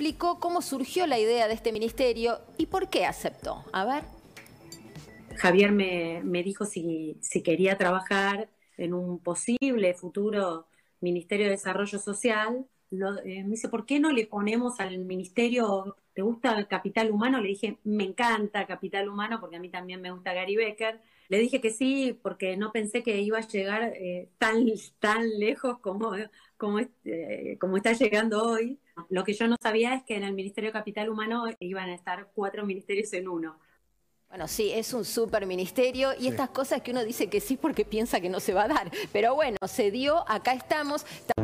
explicó cómo surgió la idea de este ministerio y por qué aceptó. A ver. Javier me dijo si quería trabajar en un posible futuro Ministerio de Desarrollo Social. Me dice, ¿por qué no le ponemos al ministerio, ¿te gusta el capital humano? Le dije, me encanta capital humano porque a mí también me gusta Gary Becker. Le dije que sí porque no pensé que iba a llegar tan lejos como está llegando hoy. Lo que yo no sabía es que en el Ministerio de Capital Humano iban a estar 4 ministerios en uno. Bueno, sí, es un súper ministerio y estas cosas que uno dice que sí porque piensa que no se va a dar. Pero bueno, se dio, acá estamos.